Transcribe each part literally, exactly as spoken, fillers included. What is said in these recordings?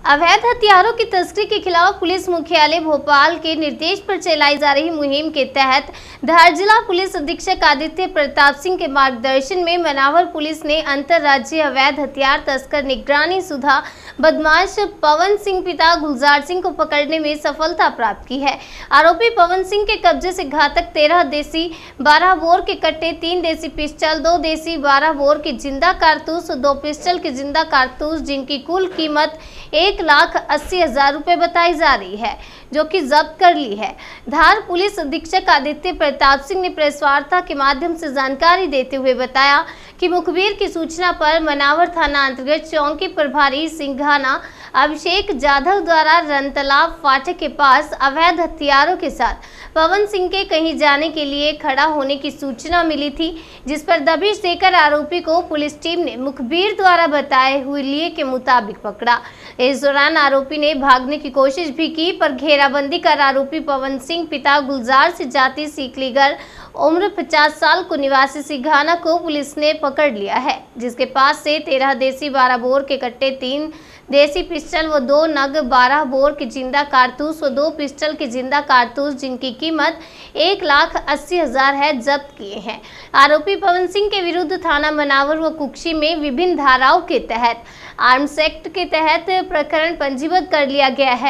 अवैध हथियारों की तस्करी के खिलाफ पुलिस मुख्यालय भोपाल के निर्देश पर चलाई जा रही मुहिम के तहत धार जिला पुलिस अधीक्षक आदित्य प्रताप सिंह के मार्गदर्शन में मनावर पुलिस ने अंतर्राज्यीय अवैध हथियार तस्कर निगरानी सुधा बदमाश पवन सिंह पिता गुलजार सिंह को पकड़ने में सफलता प्राप्त की है। आरोपी पवन सिंह के कब्जे से घातक तेरह देसी बारह बोर के कट्टे, तीन देसी पिस्टल, दो देसी बारह बोर के जिंदा कारतूस, दो पिस्टल के जिंदा कारतूस जिनकी कुल कीमत एक लाख अस्सी हजार रुपए बताई जा रही है, जो कि जब्त कर ली है। धार पुलिस अधीक्षक आदित्य प्रताप सिंह ने प्रेस वार्ता के माध्यम से जानकारी देते हुए बताया कि मुखबिर की सूचना पर मनावर थाना अंतर्गत चौकी प्रभारी सिंघाना अभिषेक जाधव द्वारा रनतालाब फाटक के पास अवैध हथियारों के साथ पवन सिंह के कहीं जाने के लिए खड़ा होने की सूचना मिली थी, जिस पर दबिश देकर आरोपी को पुलिस टीम ने मुखबिर द्वारा बताए हुए लिए के मुताबिक पकड़ा। इस दौरान आरोपी ने भागने की कोशिश भी की, पर घेराबंदी कर आरोपी पवन सिंह पिता गुलजार से जाति सीकलीगर उम्र पचास साल को निवासी सिंघाना को पुलिस ने पकड़ लिया है, जिसके पास से तेरह देसी बारह बोर के कट्टे, तीन देसी पिस्टल व दो नग बारह बोर के जिंदा कारतूस व दो पिस्टल के जिंदा कारतूस जिनकी कीमत एक लाख अस्सी हजार है जब्त किए हैं। आरोपी पवन सिंह के विरुद्ध थाना मनावर व कुक्षी में विभिन्न धाराओं के तहत आर्म्स एक्ट के तहत प्रकरण पंजीबद्ध कर लिया गया है।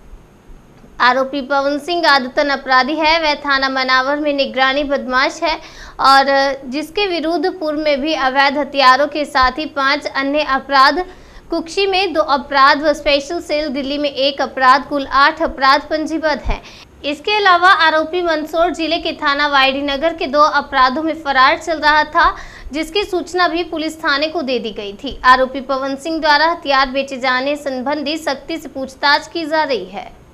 आरोपी पवन सिंह आदतन अपराधी है, वह थाना मनावर में निगरानी बदमाश है और जिसके विरुद्ध पूर्व में भी अवैध हथियारों के साथ ही पांच अन्य अपराध, कुक्षी में दो अपराध व स्पेशल सेल दिल्ली में एक अपराध, कुल आठ अपराध पंजीबद्ध हैं। इसके अलावा आरोपी मंदसौर जिले के थाना वाईडी नगर के दो अपराधों में फरार चल रहा था, जिसकी सूचना भी पुलिस थाने को दे दी गई थी। आरोपी पवन सिंह द्वारा हथियार बेचे जाने संबंधी सख्ती से पूछताछ की जा रही है।